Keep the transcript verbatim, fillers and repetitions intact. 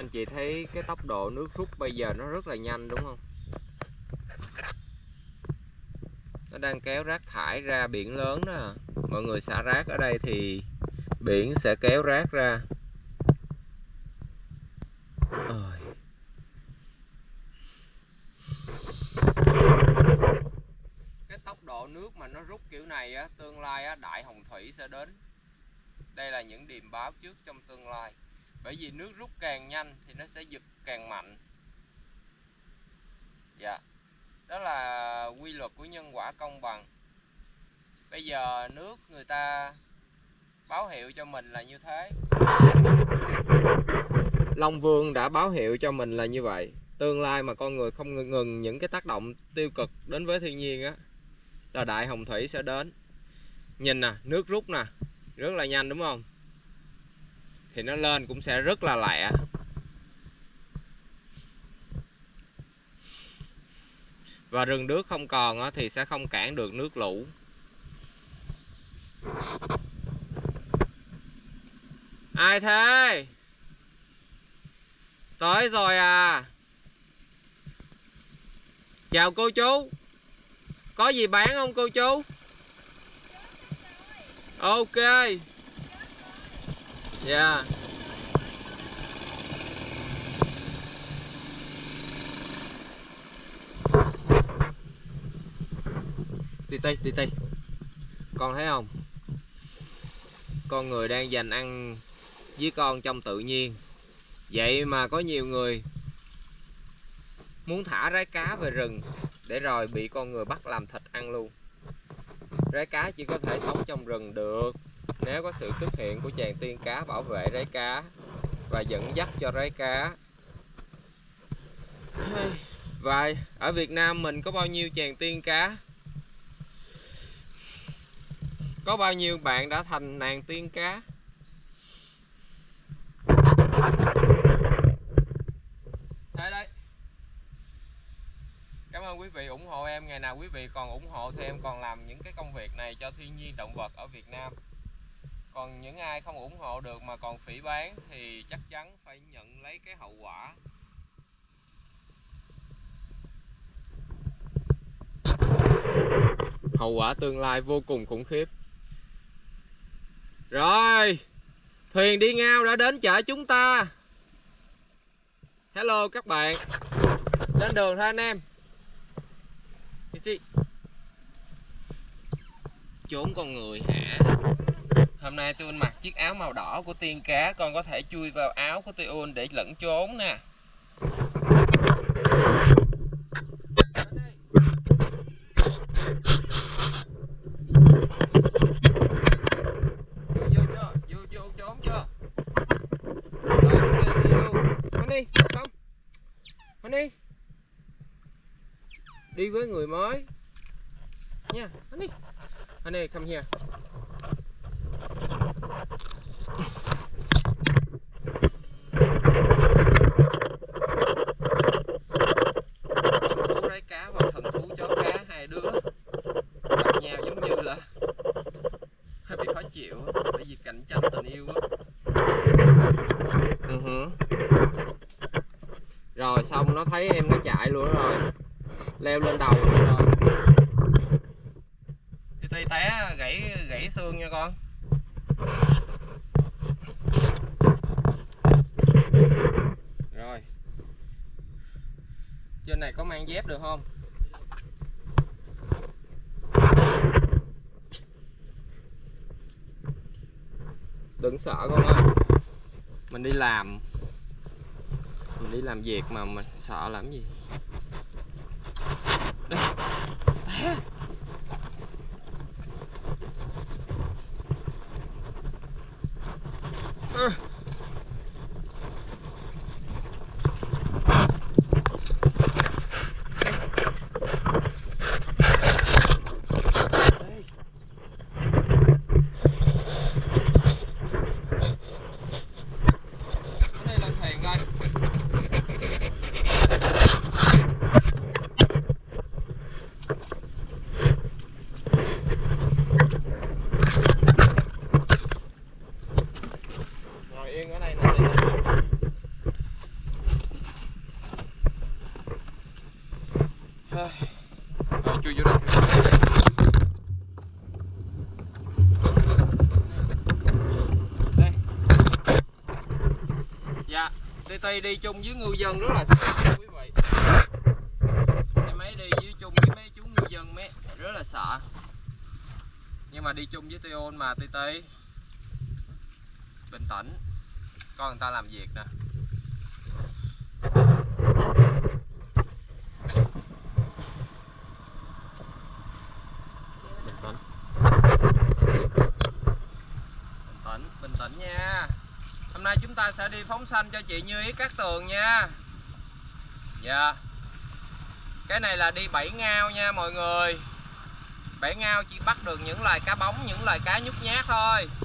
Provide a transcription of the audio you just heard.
Anh chị thấy cái tốc độ nước rút bây giờ nó rất là nhanh đúng không? Nó đang kéo rác thải ra biển lớn đó. Mọi người xả rác ở đây thì biển sẽ kéo rác ra. Ôi. Cái tốc độ nước mà nó rút kiểu này á, tương lai á, đại hồng thủy sẽ đến. Đây là những điềm báo trước trong tương lai. Bởi vì nước rút càng nhanh thì nó sẽ giật càng mạnh. Dạ. Đó là quy luật của nhân quả công bằng. Bây giờ nước người ta báo hiệu cho mình là như thế. Long Vương đã báo hiệu cho mình là như vậy. Tương lai mà con người không ngừng, ngừng những cái tác động tiêu cực đến với thiên nhiên á, là đại hồng thủy sẽ đến. Nhìn nè, nước rút nè, rất là nhanh đúng không? Thì nó lên cũng sẽ rất là lẹ. Và rừng nước không còn á, thì sẽ không cản được nước lũ. Ai thế? Tới rồi à? Chào cô chú. Có gì bán không cô chú? Ok. Dạ. Yeah. Tì tì tì tì. Con thấy không? Con người đang dành ăn với con trong tự nhiên. Vậy mà có nhiều người muốn thả rái cá về rừng để rồi bị con người bắt làm thịt ăn luôn. Rái cá chỉ có thể sống trong rừng được nếu có sự xuất hiện của chàng tiên cá bảo vệ rái cá và dẫn dắt cho rái cá. Và ở Việt Nam mình có bao nhiêu chàng tiên cá? Có bao nhiêu bạn đã thành nàng tiên cá? Đây đây. Cảm ơn quý vị ủng hộ em. Ngày nào quý vị còn ủng hộ thì em còn làm những cái công việc này cho thiên nhiên động vật ở Việt Nam. Còn những ai không ủng hộ được mà còn phỉ báng thì chắc chắn phải nhận lấy cái hậu quả. Hậu quả tương lai vô cùng khủng khiếp. Rồi, thuyền đi ngao đã đến chợ chúng ta. Hello các bạn. Lên đường thôi anh em. Xì xì. Trốn con người hả? Hôm nay tôi mặc chiếc áo màu đỏ của tiên cá. Con có thể chui vào áo của tôi để lẫn trốn nè. Vô, vô chưa? Vô, vô trốn chưa? Rồi, đi luôn. Honey, không. Honey. Đi với người mới. Nha, Honey. Honey, come here. Thần thú rái cá và thần thú chó cá, hai đứa gặp nhau giống như là hơi bị khó chịu bởi vì cạnh tranh tình yêu á. Uh -huh. Rồi xong nó thấy em nó chạy luôn rồi, leo lên đầu luôn rồi. Thì tay té gãy gãy xương nha con. Rồi trên này có mang dép được không? Đừng sợ con ơi. Mình đi làm Mình đi làm việc mà mình sợ làm gì. Đây. Té. À. Ti Ti đi chung với ngư dân rất là sợ nha quý vị. Em ấy đi với chung với mấy chú ngư dân mấy rất là sợ. Nhưng mà đi chung với Tion mà Ti Ti. Bình tĩnh. Coi người ta làm việc nè. Bình tĩnh. Bình tĩnh, bình tĩnh nha. Hôm nay chúng ta sẽ đi phóng sanh cho chị Như Ý Cát Tường nha. Dạ. Cái này là đi bẫy ngao nha mọi người. Bẫy ngao chỉ bắt được những loài cá bóng, những loài cá nhút nhát thôi.